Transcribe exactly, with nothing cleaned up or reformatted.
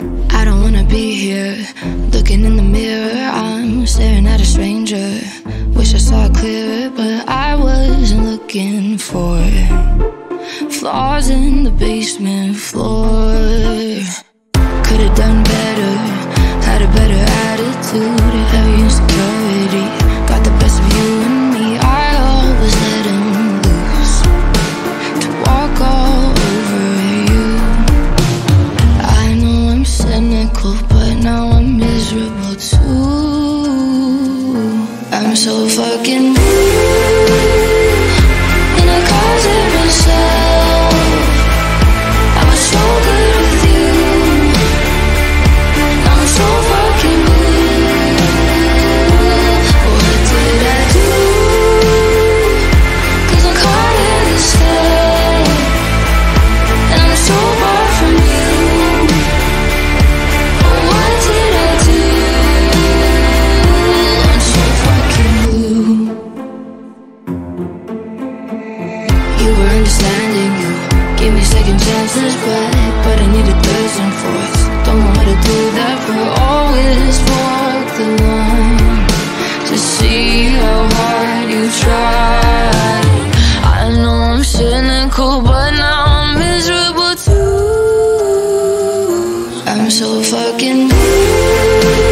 I don't wanna be here, looking in the mirror, I'm staring at a stranger. Wish I saw it clearer, but I wasn't looking for flaws in the basement floor. Could've done better, had a better attitude, heavy insecurity got the best of you and me. I always let him loose to walk all over you. I know I'm cynical, but now I'm miserable too. I'm so fucking blue in a closet myself. I was so good with you, now I'm so fucking blue. What did I do? Cause I'm caught in this head, and I'm so far from you. Oh, what did I do? I'm so fucking blue. You were understanding, you gave me second chances back, but I needed thirds and fourths. Don't know how to do that, but always walk the line to see how hard you tried. I know I'm cynical, but now I'm miserable too. I'm so fucking blue